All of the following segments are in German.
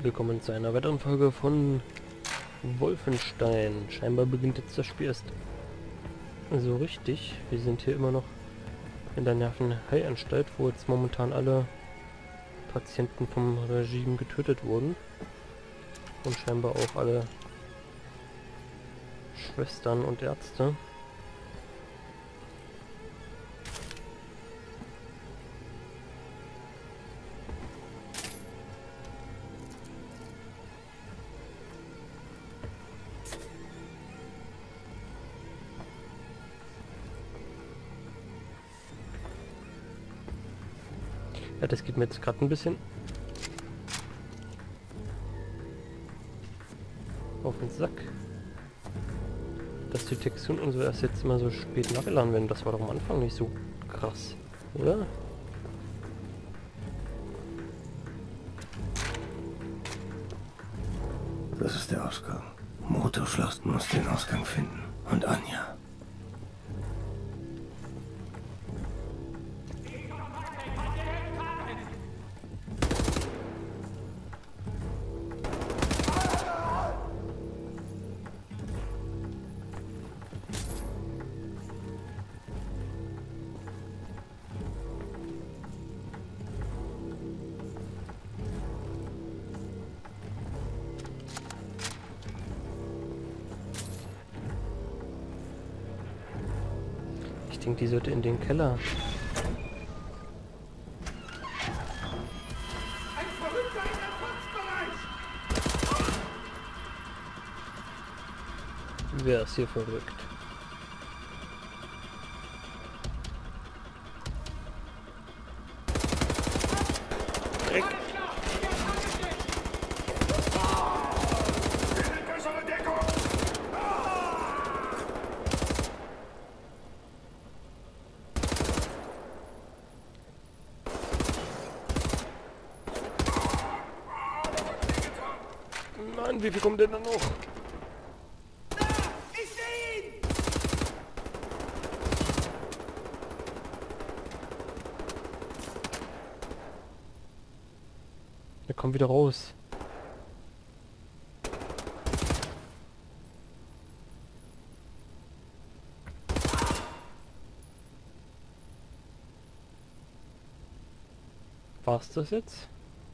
Willkommen zu einer weiteren Folge von Wolfenstein. Scheinbar beginnt jetzt das Spiel erst so richtig. Wir sind hier immer noch in der Nervenheilanstalt, wo jetzt momentan alle Patienten vom Regime getötet wurden. Und scheinbar auch alle Schwestern und Ärzte. Ja, das geht mir jetzt gerade ein bisschen auf den Sack, dass die Texturen und so erst jetzt immer so spät nachgeladen werden. Das war doch am Anfang nicht so krass, oder? Das ist der Ausgang. Motorschloss muss den Ausgang finden. Und Anja. Ich denke, die sollte in den Keller. Ein Verrückter in der Faxbereich! Wer ist hier verrückt? Dreck! Bessere Deckung! Nein, wie viel kommt denn da noch? Ich sehe ihn! Er kommt wieder raus. War's das jetzt?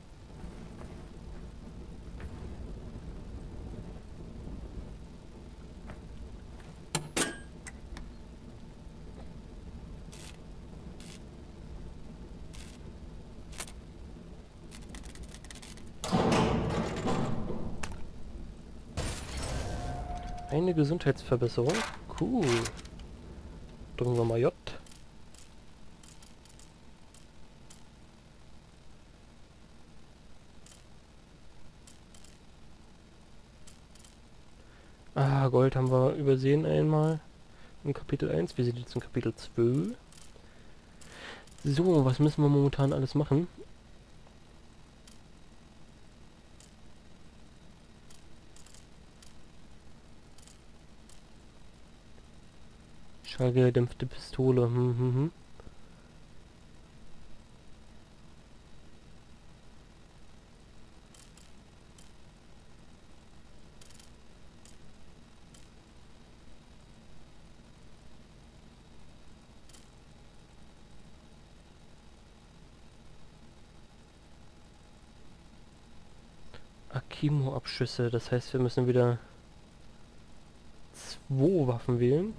Eine Gesundheitsverbesserung. Cool. Drücken wir mal J. Ah, Gold haben wir übersehen einmal. In Kapitel 1. Wir sind jetzt in Kapitel 2. So, was müssen wir momentan alles machen? Schallgedämpfte Pistole. Hm. Akimo-Abschüsse. Das heißt, wir müssen wieder 2 Waffen wählen.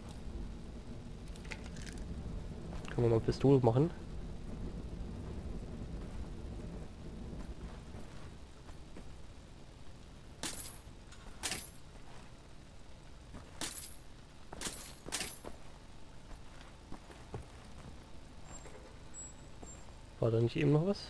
Können wir mal Pistole machen. War da nicht eben noch was?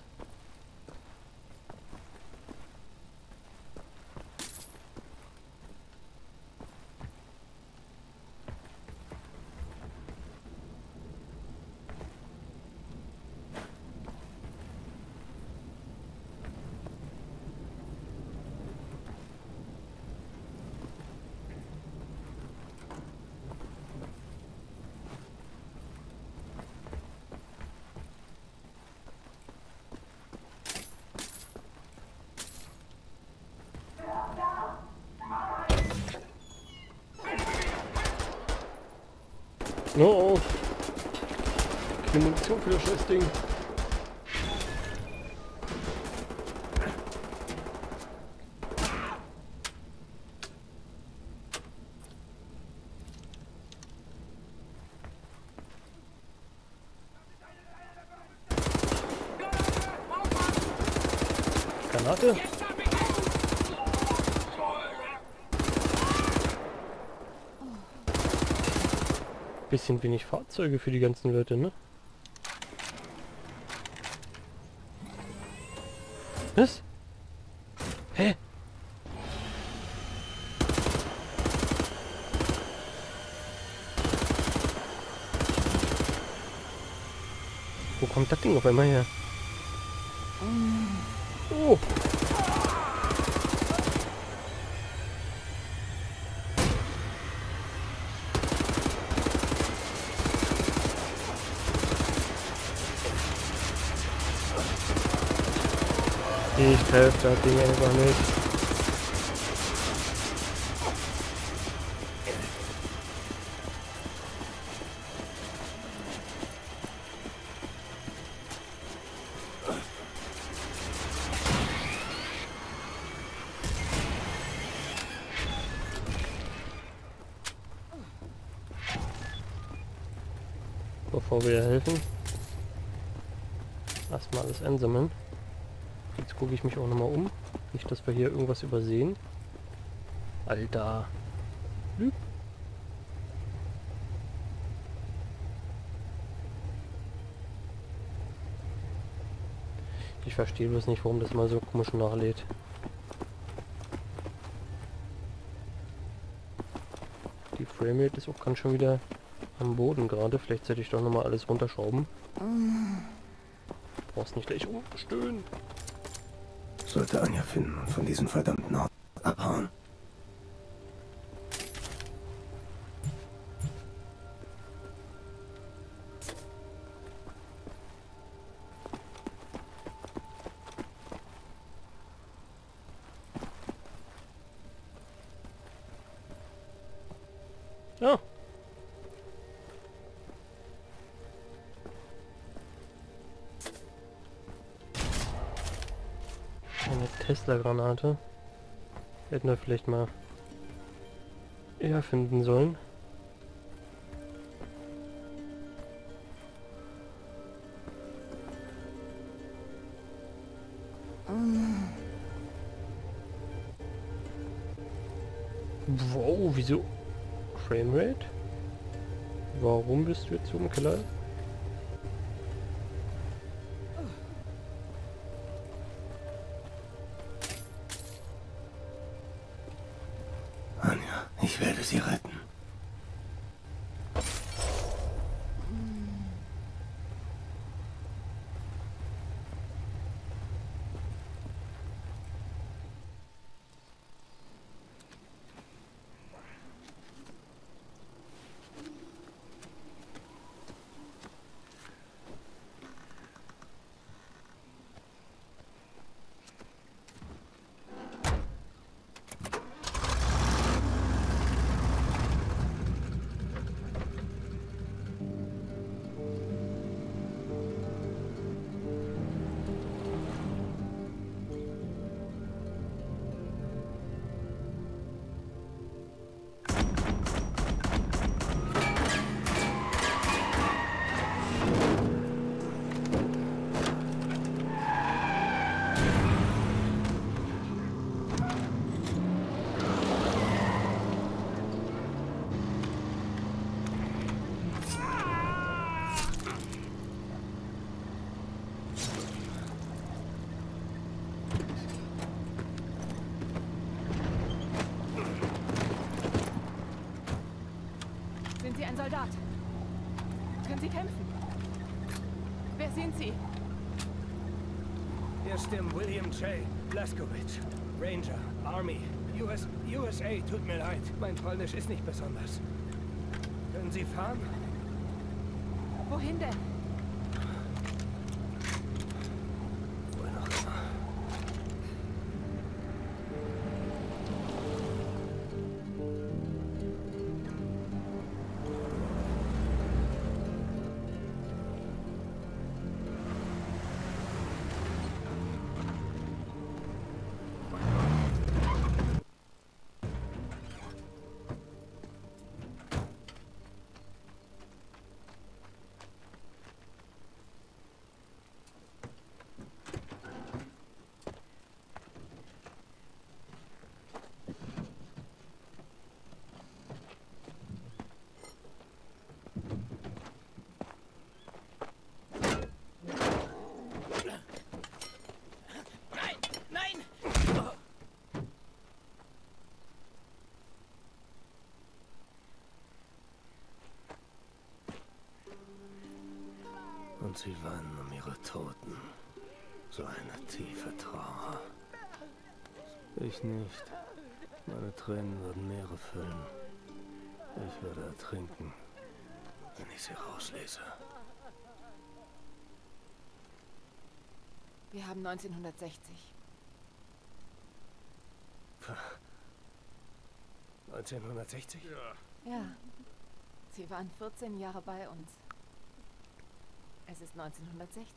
No! Keine Munition für das Scheißding. Granate? Bisschen wenig Fahrzeuge für die ganzen Leute, ne? Was? Hä? Wo kommt das Ding auf einmal her? Oh! Ich treffe das Ding einfach nicht. Bevor wir helfen, erstmal alles einsammeln. Jetzt gucke ich mich auch nochmal um. Nicht, dass wir hier irgendwas übersehen. Alter. Lüb. Ich verstehe bloß nicht, warum das mal so komisch nachlädt. Die Framerate ist auch ganz schon wieder am Boden gerade. Vielleicht sollte ich doch nochmal alles runterschrauben. Brauchst nicht gleich umstöhnen. Sollte Anja finden und von diesem verdammten Ort abhauen. Ja. Eine Tesla-Granate. Hätten wir vielleicht mal eher finden sollen. Wow, wieso? Framerate? Warum bist du jetzt so im Keller? Anja, ich werde sie retten. Sind Sie ein Soldat? Können Sie kämpfen? Wer sind Sie? Hier stimmt William J. Blaskowitz. Ranger, Army, USA, tut mir leid. Mein Polnisch ist nicht besonders. Können Sie fahren? Wohin denn? Wohin auch immer. Und sie weinen um ihre Toten. So eine tiefe Trauer. Ich nicht. Meine Tränen würden Meere füllen. Ich würde ertrinken, wenn ich sie rauslese. Wir haben 1960. 1960? Ja. Sie waren 14 Jahre bei uns. Es ist 1960.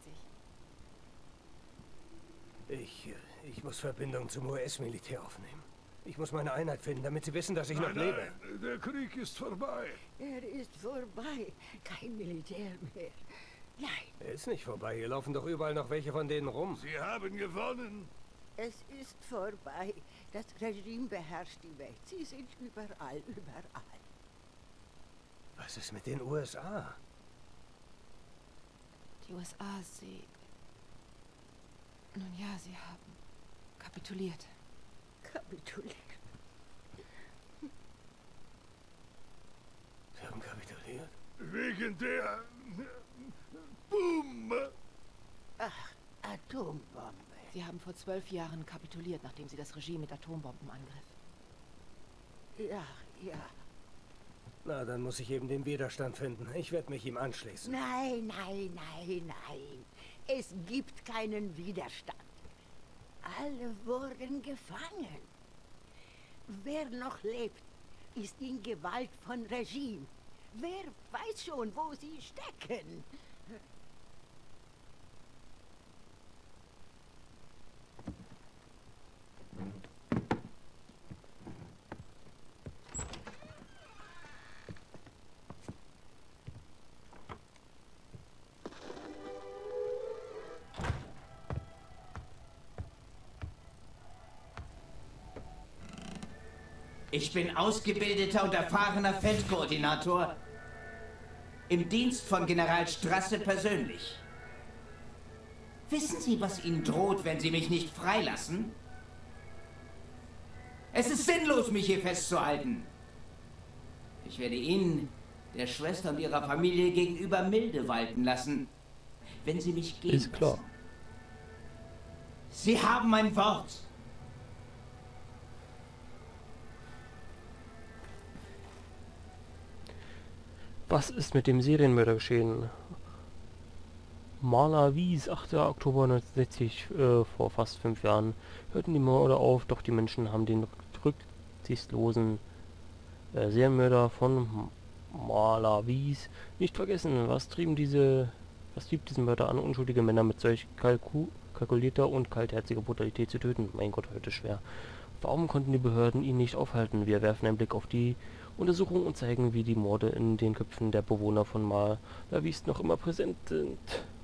Ich muss Verbindung zum US-Militär aufnehmen. Ich muss meine Einheit finden, damit sie wissen, dass ich noch lebe. Nein, der Krieg ist vorbei. Er ist vorbei. Kein Militär mehr. Nein, Er ist nicht vorbei. Hier laufen doch überall noch welche von denen rum. Sie haben gewonnen. es ist vorbei. Das Regime beherrscht die Welt. Sie sind überall, überall. Was ist mit den USA? Die USA, sie... Nun ja, sie haben kapituliert. Kapituliert. Sie haben kapituliert? Wegen der... Boom! Ach, Atombombe. Sie haben vor 12 Jahren kapituliert, nachdem sie das Regime mit Atombomben angriff. Ja, ja. Na, dann muss ich eben den Widerstand finden. Ich werde mich ihm anschließen. Nein, nein, nein, nein. Es gibt keinen Widerstand. Alle wurden gefangen. Wer noch lebt, ist in Gewalt von Regime. Wer weiß schon, wo sie stecken? Ich bin ausgebildeter und erfahrener Feldkoordinator im Dienst von General Strasse persönlich. Wissen Sie, was Ihnen droht, wenn Sie mich nicht freilassen? Es ist sinnlos, mich hier festzuhalten. Ich werde Ihnen, der Schwester und ihrer Familie gegenüber milde walten lassen, wenn Sie mich gehen Ist klar. lassen. Sie haben mein Wort. Was ist mit dem Serienmörder geschehen? Marla Wies, 8. Oktober 1960, vor fast 5 Jahren, hörten die Morde auf, doch die Menschen haben den rücksichtslosen Serienmörder von Marla Wies nicht vergessen. Was trieb diesen Mörder an, unschuldige Männer mit solch kalkulierter und kaltherziger Brutalität zu töten? Mein Gott, heute schwer. Warum konnten die Behörden ihn nicht aufhalten? Wir werfen einen Blick auf die Untersuchung und zeigen, wie die Morde in den Köpfen der Bewohner von Marla Wies noch immer präsent sind.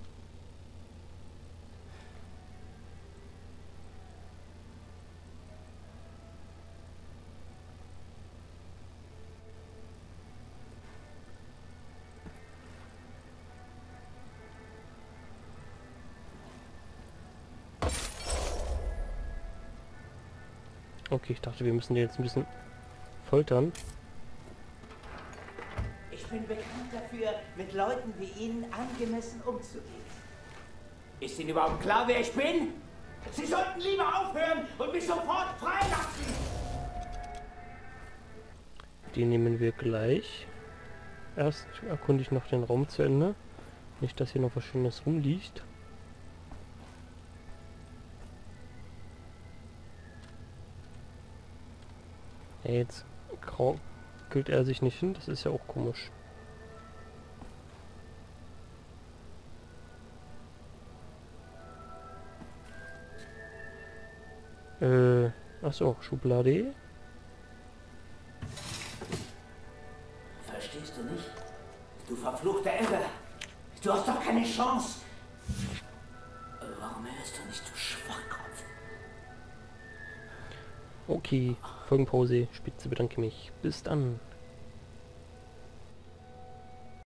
Okay, ich dachte, wir müssen den jetzt ein bisschen foltern. Ich bin bekannt dafür, mit Leuten wie Ihnen angemessen umzugehen. Ist Ihnen überhaupt klar, wer ich bin? Sie sollten lieber aufhören und mich sofort freilassen! Den nehmen wir gleich. Erst erkunde ich noch den Raum zu Ende. Nicht, dass hier noch was Schönes rumliegt. Ja, jetzt kraukelt er sich nicht hin, das ist ja auch komisch. Achso, Schublade. Verstehst du nicht? Du verfluchter Irre! Du hast doch keine Chance! Warum hörst du nicht, du Schwachkopf? Okay, Folgenpause, Spitze, bedanke mich. Bis dann.